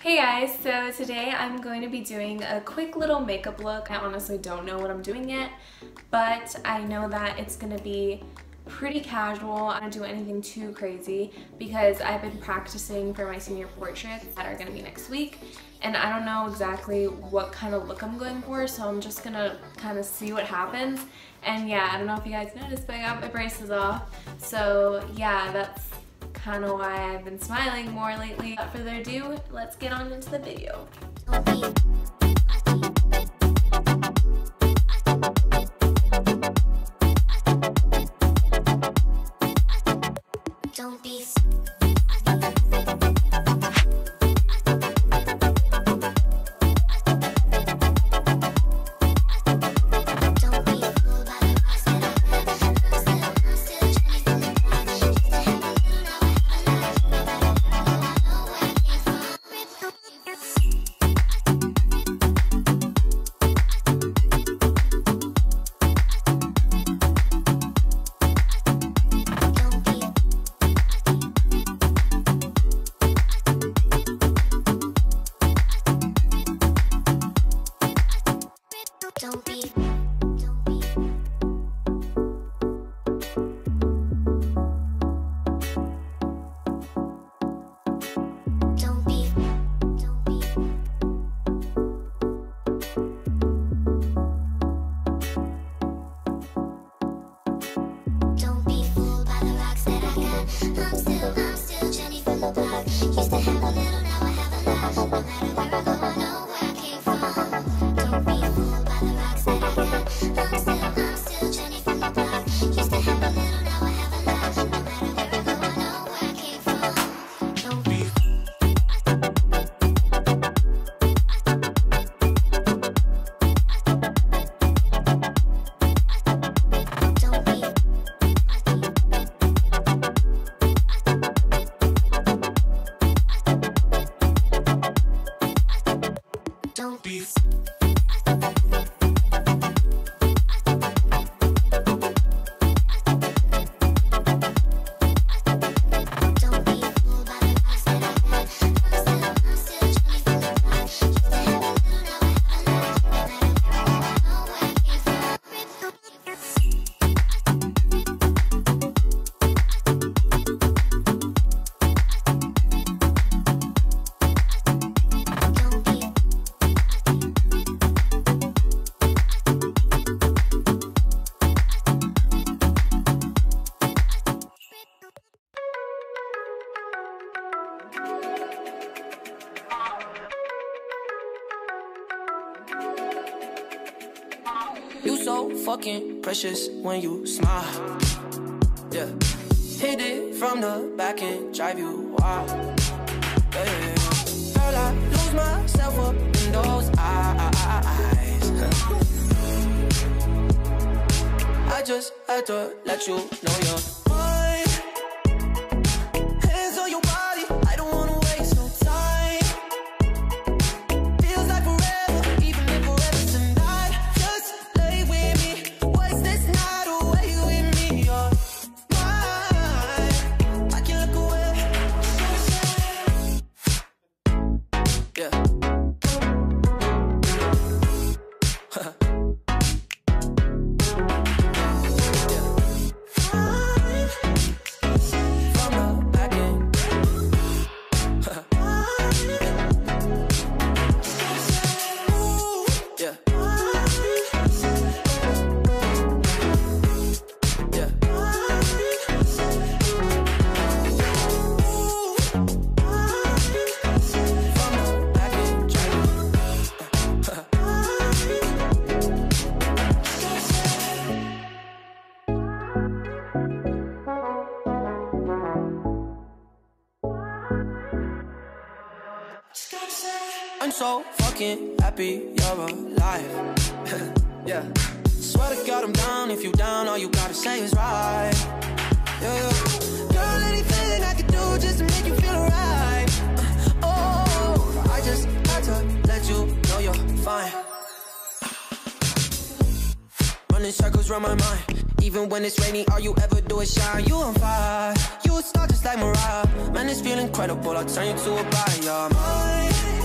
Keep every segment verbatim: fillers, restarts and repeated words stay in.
Hey guys, so today I'm going to be doing a quick little makeup look. I honestly don't know what I'm doing yet, but I know that it's going to be pretty casual. I don't do anything too crazy because I've been practicing for my senior portraits that are going to be next week, and I don't know exactly what kind of look I'm going for, so I'm just going to kind of see what happens. And yeah, I don't know if you guys noticed, but I got my braces off, so yeah, that's kind of why I've been smiling more lately. Without further ado, let's get on into the video. Don't be Don't be, don't be. Don't be, don't be. Don't be fooled by the rocks that I got. I'm still, I'm still Jenny from the block. Used to have a little, now I have a lot. No matter where I go, I know where I came from. Don't be fooled by the rocks that I got. I'm still, I'm still Jenny from the block. Used to have a little, now I have a lot. No matter where I go, I know where I came from. Don't be. Don't be. Don't be. You so fucking precious when you smile. Yeah, hit it from the back and drive you wild. Yeah, yeah, yeah. Girl, I lose myself up in those eyes. I just had to let you know you're mine. Hands on your body, I don't wanna waste no time. Feels like forever, even if forever tonight. Just lay with me, waste this night away with me. You're mine, I can't look away. Yeah. I'm so fucking happy you're alive. Yeah. Swear to God I'm down. If you down, all you gotta say is right. Yeah, yeah. Girl, anything I could do just to make you feel alright. Oh, I just had to let you know you're fine. Running circles around my mind. Even when it's raining, all you ever do is shine. You on fire, you a star just like Mariah. Man, this feel incredible, I'll turn you to a buyer. Mine.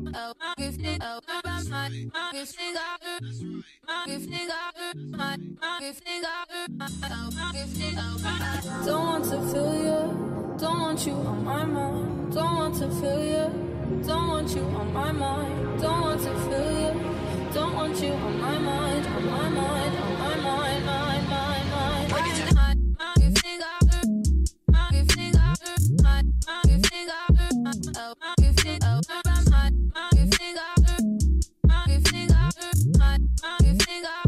Don't want to feel you, don't want you on my mind. Don't want to feel you, don't want you on my mind. Don't want to feel you, don't want you on my mind, on my mind, on my mind, mind, mind, mind. You think I you think I you think I you think I you think I you think I you think I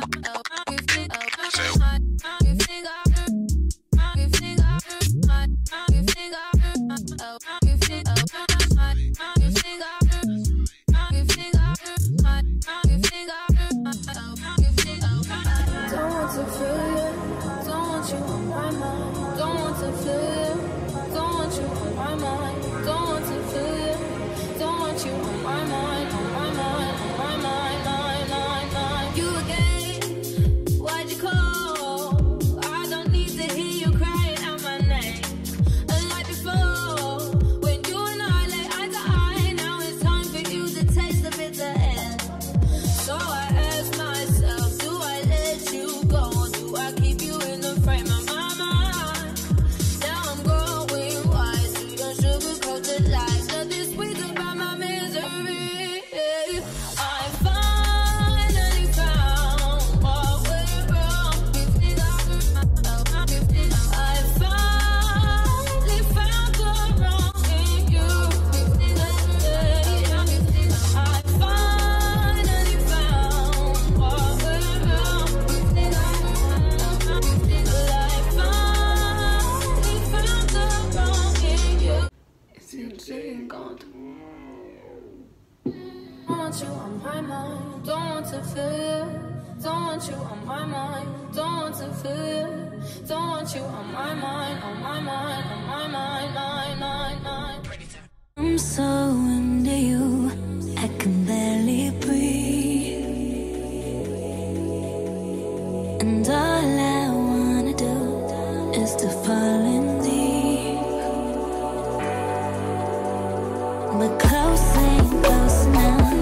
want you on my mind, don't want to feel you. Don't want you on my mind, don't want to feel you. Don't want you on my mind, on my mind, on my mind, mind, mind, mind. I'm so into you, I can barely breathe. And all I wanna do is to fall in deep. But close ain't close enough.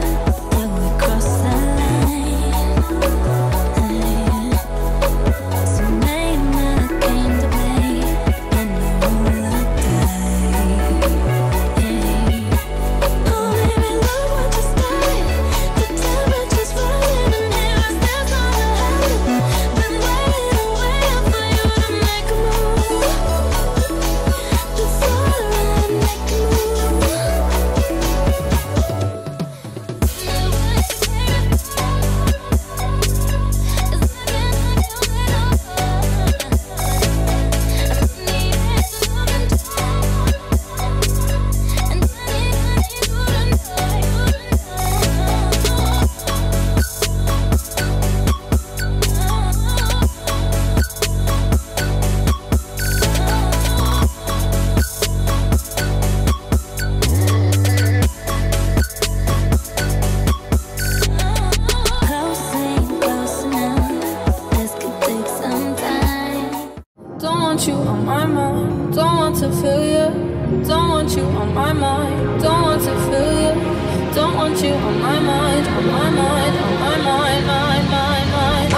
You on my mind, don't want to feel you. Don't want you on my mind, don't want to feel you. Don't want you on my mind, on my mind, on my mind, mind, mind, mind.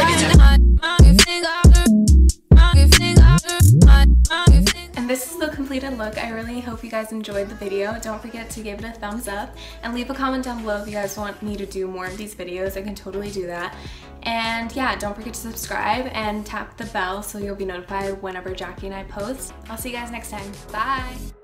And this is the completed look. I really hope you guys enjoyed the video. Don't forget to give it a thumbs up and leave a comment down below if you guys want me to do more of these videos. I can totally do that. And yeah, don't forget to subscribe and tap the bell so you'll be notified whenever Jackie and I post. I'll see you guys next time. Bye!